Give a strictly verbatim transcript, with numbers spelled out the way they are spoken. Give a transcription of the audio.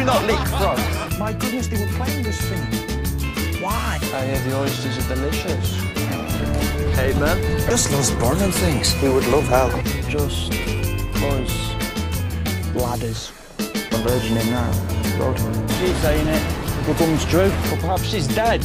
we not lick frogs? My goodness, they were playing this thing. Why? I hear the oysters are delicious. Hey, man. Just loves burning things. He would love hell. Just us ladders. A virgin in now. Wrote her. She's saying it. Her bum's true. But perhaps she's dead.